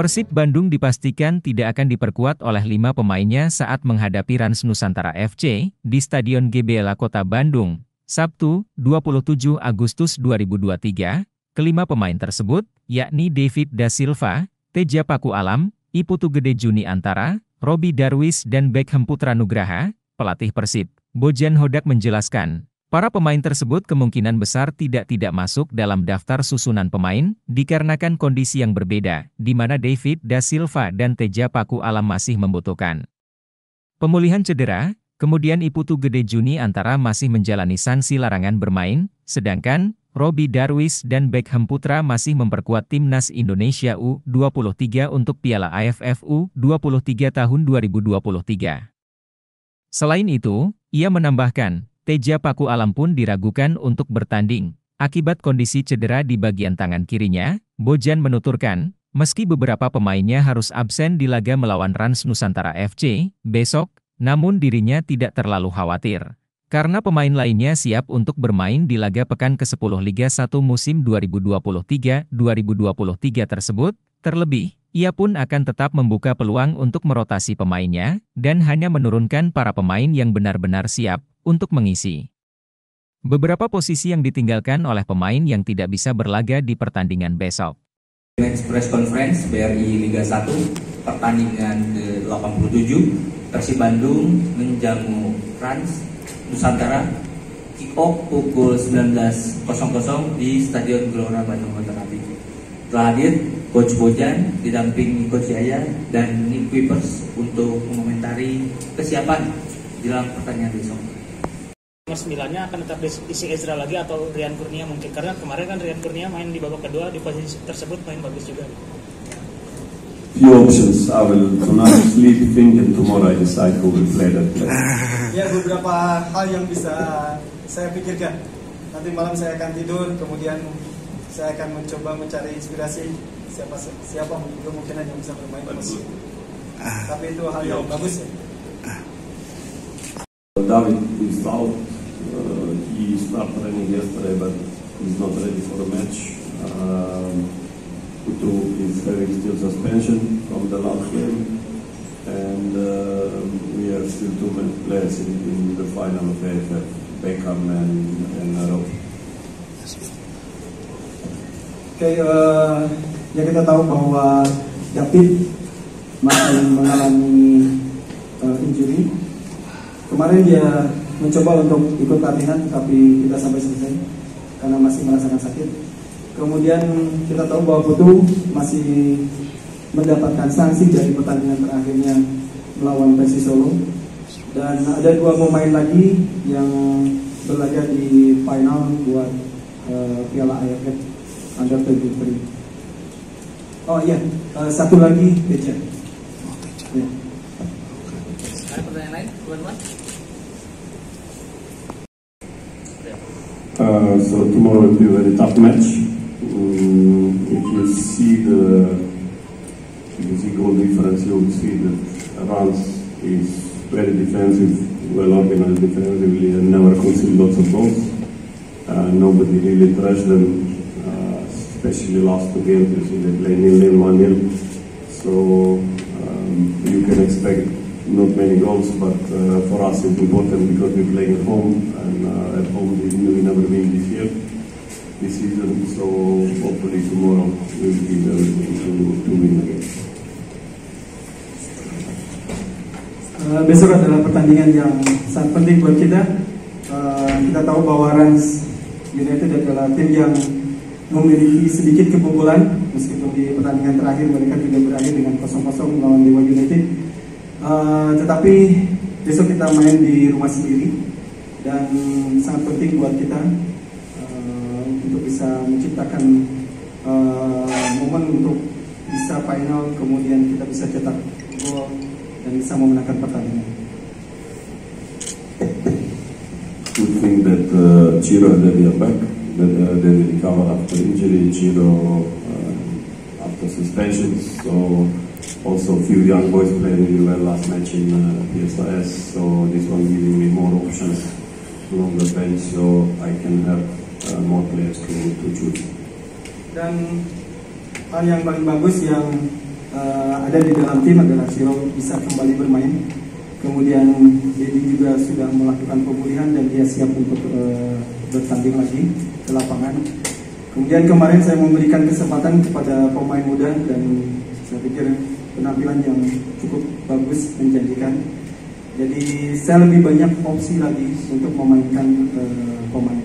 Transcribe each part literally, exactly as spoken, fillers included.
Persib Bandung dipastikan tidak akan diperkuat oleh lima pemainnya saat menghadapi Rans Nusantara F C di Stadion G B L A Kota Bandung, Sabtu, dua puluh tujuh Agustus dua ribu dua puluh tiga. Kelima pemain tersebut, yakni David Da Silva, Teja Paku Alam, Iputu Gede Juni Antara, Robi Darwis dan Beckham Putra Nugraha. Pelatih Persib, Bojan Hodak menjelaskan, para pemain tersebut kemungkinan besar tidak-tidak masuk dalam daftar susunan pemain, dikarenakan kondisi yang berbeda, di mana David Da Silva dan Teja Paku Alam masih membutuhkan pemulihan cedera, kemudian Iputu Gede Juni Antara masih menjalani sanksi larangan bermain, sedangkan Robi Darwis dan Beckham Putra masih memperkuat Timnas Indonesia U dua puluh tiga untuk Piala A F F U dua puluh tiga tahun dua ribu dua puluh tiga. Selain itu, ia menambahkan, Teja Paku Alam pun diragukan untuk bertanding. Akibat kondisi cedera di bagian tangan kirinya, Bojan menuturkan, meski beberapa pemainnya harus absen di laga melawan Rans Nusantara F C besok, namun dirinya tidak terlalu khawatir. Karena pemain lainnya siap untuk bermain di laga pekan ke sepuluh Liga satu musim dua ribu dua puluh tiga dua ribu dua puluh tiga tersebut, terlebih, ia pun akan tetap membuka peluang untuk merotasi pemainnya, dan hanya menurunkan para pemain yang benar-benar siap untuk mengisi beberapa posisi yang ditinggalkan oleh pemain yang tidak bisa berlaga di pertandingan besok. Match press conference B R I Liga satu, pertandingan ke delapan puluh tujuh, Persib Bandung menjamu Rans Nusantara, kick off pukul sembilan belas di Stadion Gelora Bandung Lautan Api. Telah hadir Coach Bojan, didampingi Coach Yaya dan Nick Wipers untuk mengomentari kesiapan jelang pertandingan besok. Nomor sembilan-nya akan tetap diisi Ezra lagi atau Rian Kurnia mungkin, karena kemarin kan Rian Kurnia main di babak kedua di posisi tersebut main bagus juga. Few options. I will tonight sleep, think, and tomorrow I decide who will play that play. Ya, beberapa hal yang bisa saya pikirkan. Nanti malam saya akan tidur, kemudian saya akan mencoba mencari inspirasi siapa siapa kemungkinan yang bisa bermain posisi. Tapi itu hal yang bagus ya. David is out. Uh, he started training yesterday, but he's not ready for the match. Um, Putu is having still suspension from the last game, and uh, we have still two players in, in the final of A F F, Beckham and, and Rob. Oke, okay, uh, ya kita tahu bahwa David masih mengalami uh, injury. Kemarin dia mencoba untuk ikut latihan, tapi tidak sampai selesai karena masih merasakan sakit. Kemudian kita tahu bahwa Putu masih mendapatkan sanksi dari pertandingan terakhirnya melawan Persis Solo. Dan ada dua pemain lagi yang berlaga di final buat uh, Piala A F F Under dua puluh tiga. Oh iya, uh, satu lagi Teja. Ya. Ada pertanyaan lain, teman-teman? Uh, so tomorrow will be a very tough match. Um, if you see the if you see goal difference, you will see that Rans is very defensive, well organized defensively, and never concede lots of goals. Uh, nobody really trashed them, uh, especially last two games. You see they play nil nil, one nil. So um, you can expect not many goals, but uh, for us it's important because we're playing at home, and uh, at home we, we never win this year, this season. So hopefully tomorrow we'll be everything to, to win again. Uh, besok adalah pertandingan yang sangat penting buat kita. Uh, kita tahu bahwa Rans United adalah tim yang memiliki sedikit kebobolan, meskipun di pertandingan terakhir mereka juga berakhir dengan kosong kosong melawan Dewa United. Uh, tetapi besok kita main di rumah sendiri dan sangat penting buat kita uh, untuk bisa menciptakan uh, momen untuk bisa final, kemudian kita bisa cetak gol dan bisa memenangkan pertandingan. Good thing that uh, Ciro that they are back, that uh, they recover after injury. Ciro uh, after suspensions, so. Also, a few young boys played really well last match in uh, P S R S, so this one giving me more options along the bench, so I can have uh, more players to, to choose. Dan hal yang paling bagus yang uh, ada di dalam tim adalah Shiro bisa kembali bermain. Kemudian Dedi juga sudah melakukan pemulihan dan dia siap untuk uh, bertanding lagi ke lapangan. Kemudian kemarin saya memberikan kesempatan kepada pemain muda dan saya pikir penampilan yang cukup bagus, menjanjikan. Jadi saya lebih banyak opsi lagi untuk memainkan uh, pemain.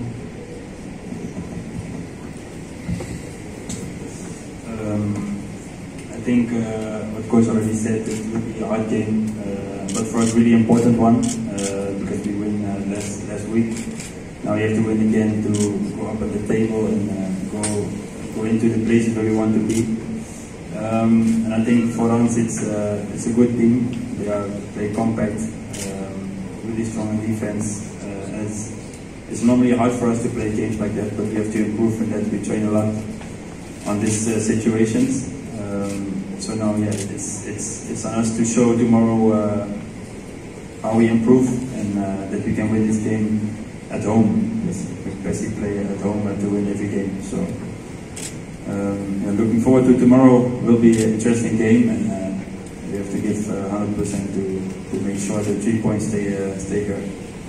Um, I think uh, what coach already said, it will be a hard game. Uh, but for us really important one uh, because we win uh, last last week. Now we have to win again to go up at the table and uh, go go into the places where we want to be. Um, and I think for us it's uh, it's a good team. They are they compact, um, really strong in defense. Uh, as it's normally hard for us to play games like that, but we have to improve in that. We train a lot on these uh, situations. Um, so now, yeah, it's it's it's on us to show tomorrow uh, how we improve and uh, that we can win this game at home. Yes, we basically play at home and to win every game. So, um, yeah, looking forward to tomorrow. Will be an interesting game, and uh, we have to give uh, one hundred percent to to make sure the three points stay uh, stay here.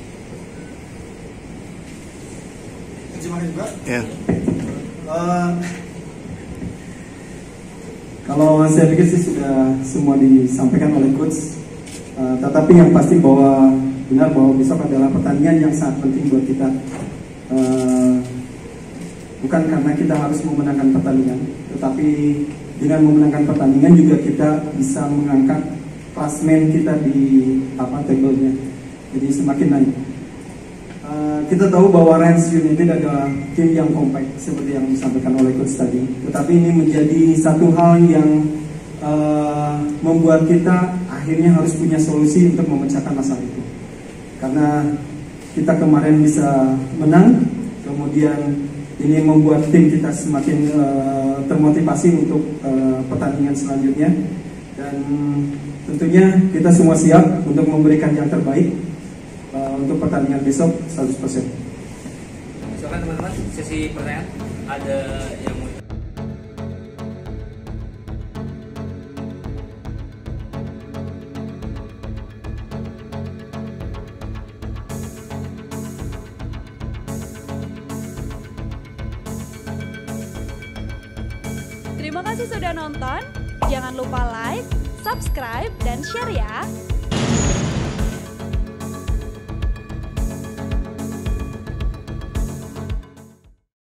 Terima kasih, Pak. Ya. Uh, Kalau saya pikir sih sudah semua disampaikan oleh coach, uh, tetapi yang pasti bahwa benar bahwa besok adalah pertandingan yang sangat penting buat kita. Uh, bukan karena kita harus memenangkan pertandingan, tetapi dengan memenangkan pertandingan juga kita bisa mengangkat klasmen kita di apa table-nya, jadi semakin naik. Uh, kita tahu bahwa Rans United adalah tim yang kompak seperti yang disampaikan oleh coach tadi. Tetapi ini menjadi satu hal yang uh, membuat kita akhirnya harus punya solusi untuk memecahkan masalah itu. Karena kita kemarin bisa menang, kemudian ini membuat tim kita semakin uh, termotivasi untuk uh, pertandingan selanjutnya. Dan tentunya kita semua siap untuk memberikan yang terbaik Uh, untuk pertandingan besok seratus persen. Silakan teman-teman, sesi pertanyaan ada yang mau. Terima kasih sudah nonton. Jangan lupa like, subscribe, dan share ya.